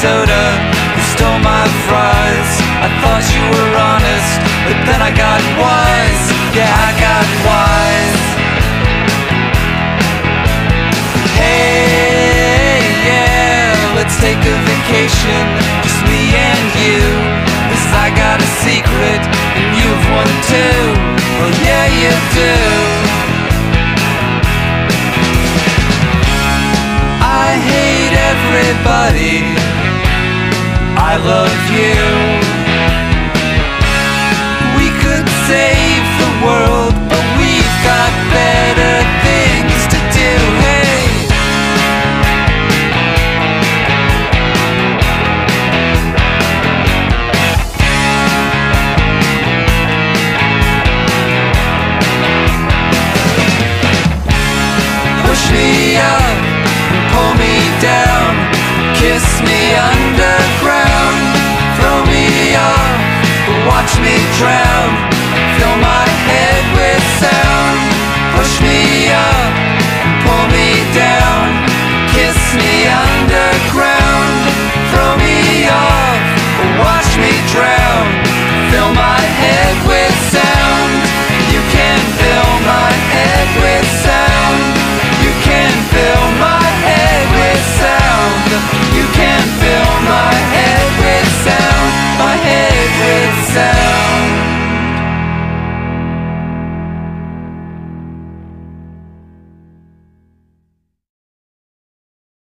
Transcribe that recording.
soda, you stole my fries. I thought you were honest, but then I got wise. Yeah, I got wise. Hey, yeah, let's take a vacation, just me and you. 'Cause I got a secret, and you've one too. Well, yeah, you do. I hate everybody, I love you. We could save the world, but we've got better things to do. Hey, push me up, pull me down, kiss me underground, throw me off, watch me drown, fill my